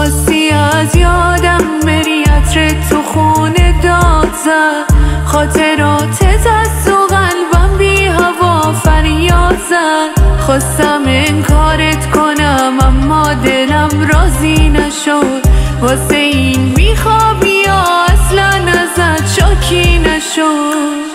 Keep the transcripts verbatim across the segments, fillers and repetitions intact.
خواستی از یادم بری، عطر تو خونه داد زد، خاطراتت از تو قلبم بی هوا فریاد زد. خواستم انکارت کنم اما دلم راضی نشد، واسه این میخوابی یا اصلا ازت شاکی نشد.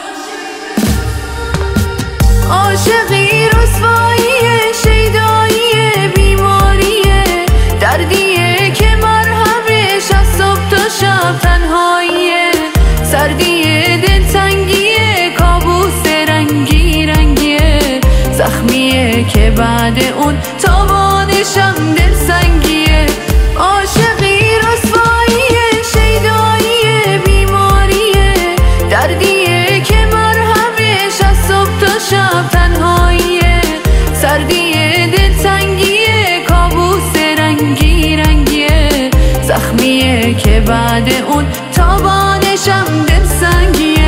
عاشقی رسواییه، شیداییه، بیماریه، دردیه که مرهمش از صبح تا شب تنهاییه، سردیه، دلتنگیه، کابوس رنگی رنگیه، زخمیه که بعد اون تاوانشم دلسنگیه. عاشقی رسواییه، شیداییه، بیماریه، دردیه که مرهمش از صبح تا شب تنهاییه، سردیه، دلتنگیه، کابوس رنگی رنگیه، زخمیه که بعد اون تاوانشم دلسنگیه.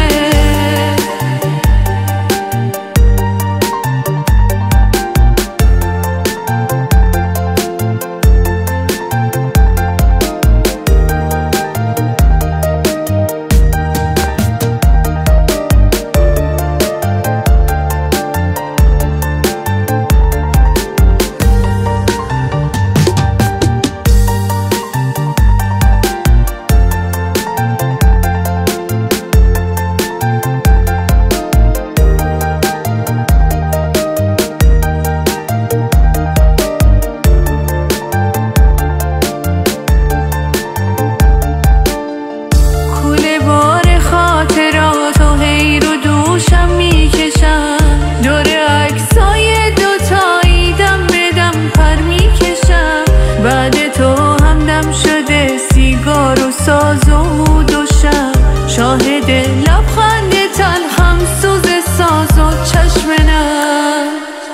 شاهد لبخند تلخم سوز ساز و چشم نم.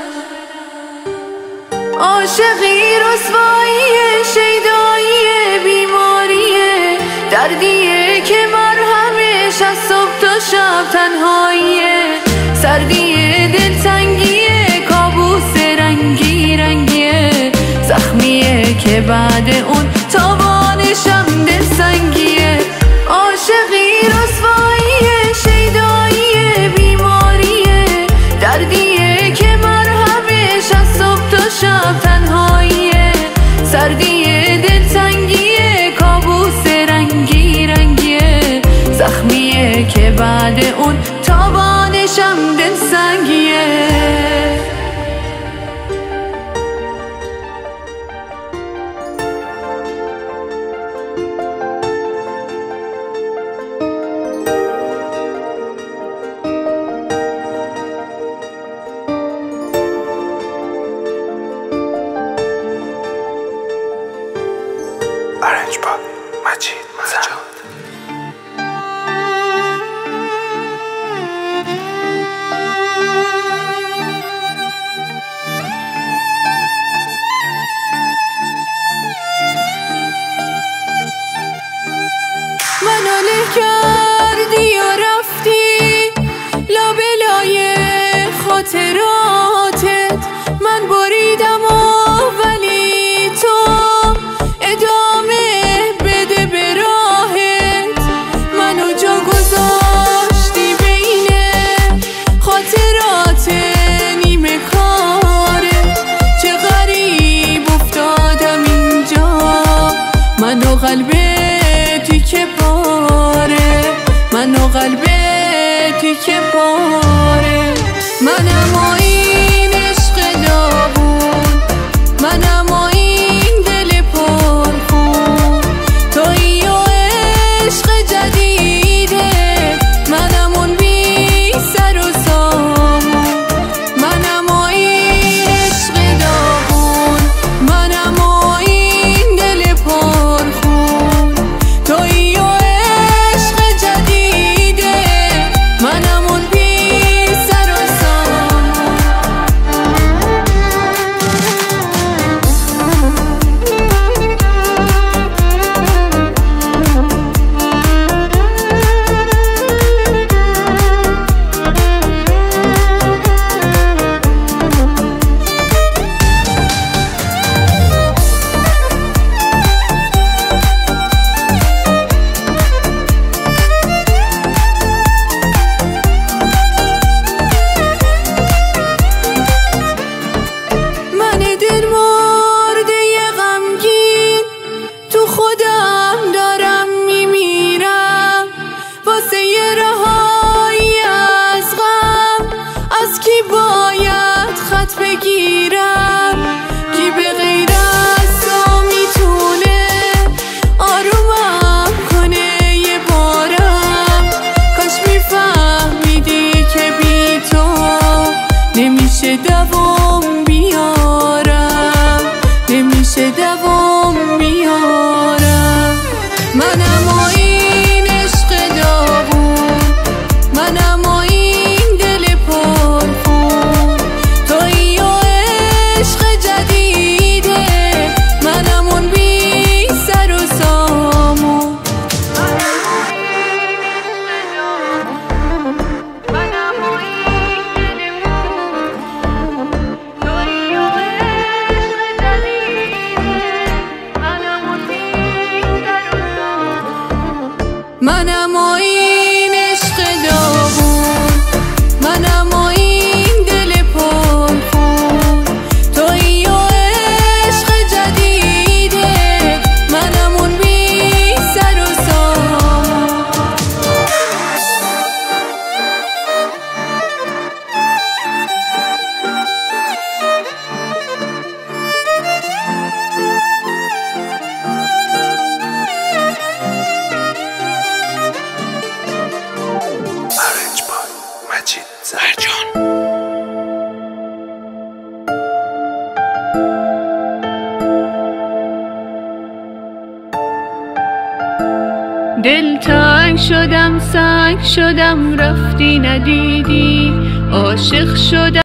عاشقی رسواییه، شیداییه، بیماریه، دردیه که مرهمش از صبح تا شب تنهاییه، سردیه، دلتنگیه، کابوس رنگی رنگیه، زخمیه که بعد اون تاوانشم دلسنگیه. عاشقی رسواییه، شیداییه، بیماریه، دردیه که مرهمش از صبح تا شب تنهاییه، سردیه، دلتنگیه، کابوس رنگی رنگیه، زخمیه که بعد اون تاوانشم دلسنگیه. Orange Pop, Majid Majid. منو له کردی و رفتی لابلای خاطراتت، من بریدم و ولی تو ادامه بده به راهت. منو جا گذاشتی بین خاطرات نیمه کاره، چه غریب افتادم اینجا، منو قلبتی که پاره، منو قلبتی که پاره. منم و این عشق داغون، منم و این دل پرخون، تویی و عشق جدیده، منم اون بی سر و سامون. منم و این عشق داغون، منم و این دل پرخون، تویی و عشق جدیده، منم اون بی سر و سامون. بگیرم. کی به غیر از تو میتونه آرومم کنه یه بارم؟ کاش میفهمیدی که بی تو نمیشه دوام بیارم، نمیشه دوام بیارم. منم و این عشق داغون، منم و این دل پرخون، تویی و عشق جدیده، منم اون بی سر و سامون. منم و این دل پرخون، تویی و عشق جدیده، منم اون بی سر و سامون. منم و این عشق داغون، منم و این دل پرخون، تویی و عشق جدیده، منم اون بی سر و سامون. آرنج بای مجید زرجان. دل تنگ شدم، سنگ شدم، رفتی ندیدی، عاشق شدم.